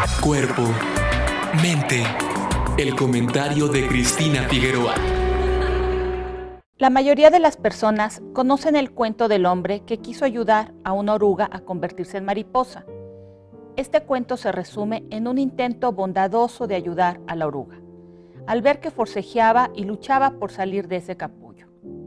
Cuerpo, mente, el comentario de Cristina Figueroa. La mayoría de las personas conocen el cuento del hombre que quiso ayudar a una oruga a convertirse en mariposa. Este cuento se resume en un intento bondadoso de ayudar a la oruga, al ver que forcejeaba y luchaba por salir de ese capullo.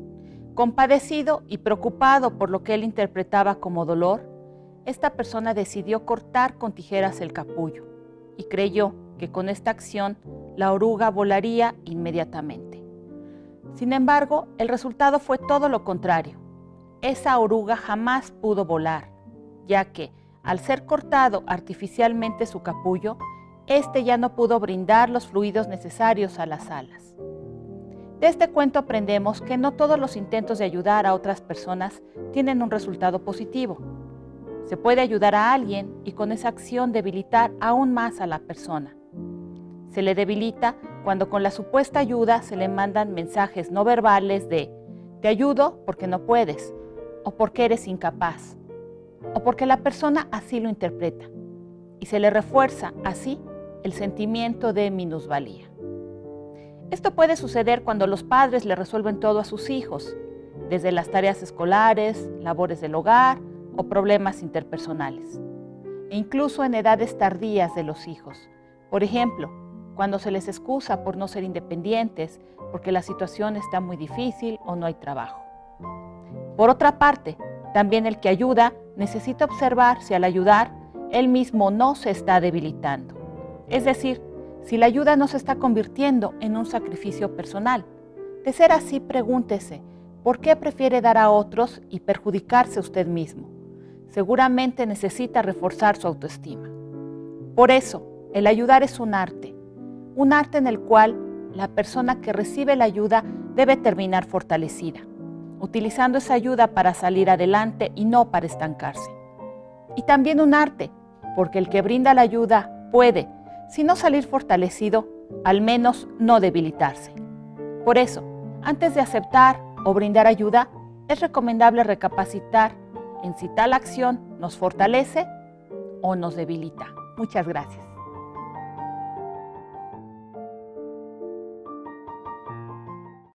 Compadecido y preocupado por lo que él interpretaba como dolor, esta persona decidió cortar con tijeras el capullo y creyó que con esta acción la oruga volaría inmediatamente. Sin embargo, el resultado fue todo lo contrario. Esa oruga jamás pudo volar, ya que, al ser cortado artificialmente su capullo, este ya no pudo brindar los fluidos necesarios a las alas. De este cuento aprendemos que no todos los intentos de ayudar a otras personas tienen un resultado positivo. Se puede ayudar a alguien y con esa acción debilitar aún más a la persona. Se le debilita cuando con la supuesta ayuda se le mandan mensajes no verbales de «te ayudo porque no puedes» o «porque eres incapaz» o porque la persona así lo interpreta, y se le refuerza así el sentimiento de minusvalía. Esto puede suceder cuando los padres le resuelven todo a sus hijos, desde las tareas escolares, labores del hogar o problemas interpersonales, e incluso en edades tardías de los hijos. Por ejemplo, cuando se les excusa por no ser independientes, porque la situación está muy difícil o no hay trabajo. Por otra parte, también el que ayuda necesita observar si al ayudar, él mismo no se está debilitando. Es decir, si la ayuda no se está convirtiendo en un sacrificio personal. De ser así, pregúntese, ¿por qué prefiere dar a otros y perjudicarse usted mismo? Seguramente necesita reforzar su autoestima. Por eso, el ayudar es un arte en el cual la persona que recibe la ayuda debe terminar fortalecida, utilizando esa ayuda para salir adelante y no para estancarse. Y también un arte, porque el que brinda la ayuda puede, si no salir fortalecido, al menos no debilitarse. Por eso, antes de aceptar o brindar ayuda, es recomendable recapacitar en si tal acción nos fortalece o nos debilita. Muchas gracias.